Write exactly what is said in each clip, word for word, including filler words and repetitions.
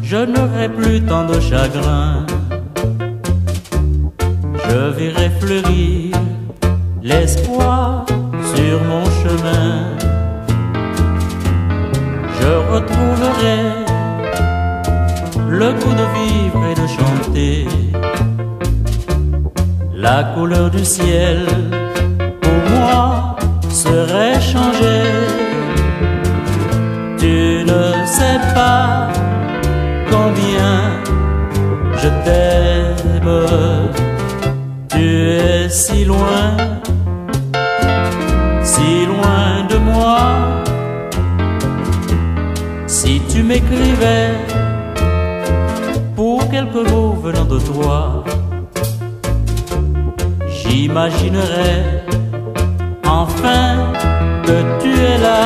je n'aurai plus tant de chagrin. Je verrai fleurir l'espoir sur mon chemin. Je retrouverai le goût de vivre et de chanter. La couleur du ciel pour moi serait changée. Tu ne sais pas combien je t'aime. Tu es si loin, si loin de moi. Si tu m'écrivais pour quelques mots venant de toi, j'imaginerais enfin que tu es là.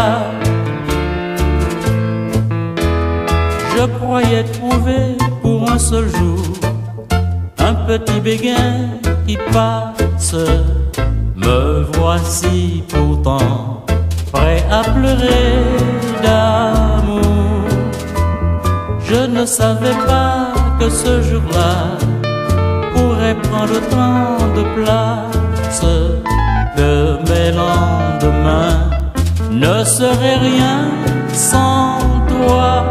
Je croyais trouver pour un seul jour un petit béguin qui passe. Me voici pourtant prêt à pleurer d'amour. Je ne savais pas que ce jour-là pourrait prendre tant de place, que mes lendemains ne seraient rien sans toi.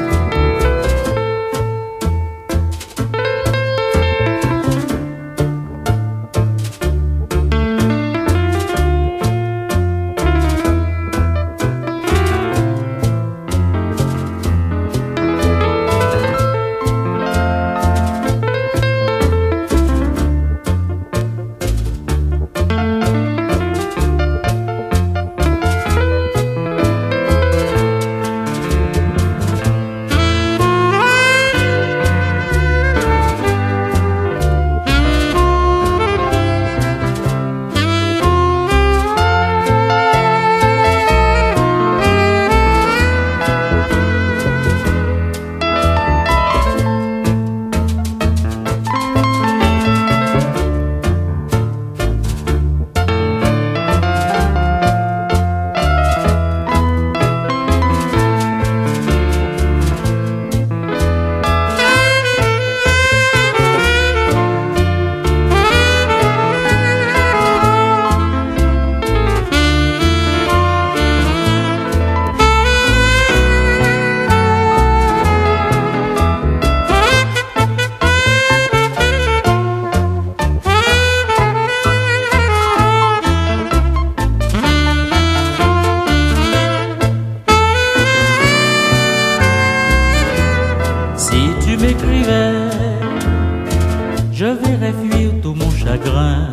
Si tu m'écrivais, je verrais fuir tout mon chagrin.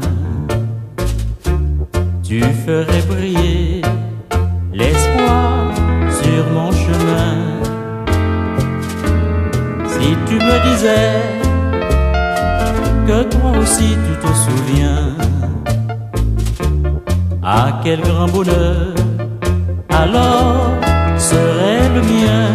Tu ferais briller l'espoir sur mon chemin. Si tu me disais que toi aussi tu te souviens, à quel grand bonheur alors serait le mien.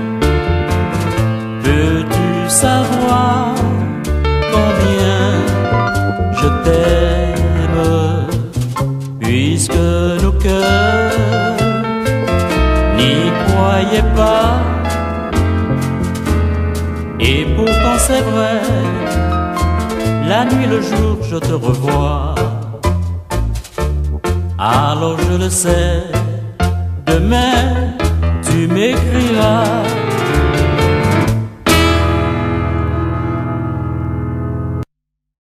Peux-tu savoir combien je t'aime, puisque nos cœurs n'y croyaient pas. Et pourtant c'est vrai, la nuit, le jour, je te revois. Alors je le sais, demain tu m'écriras.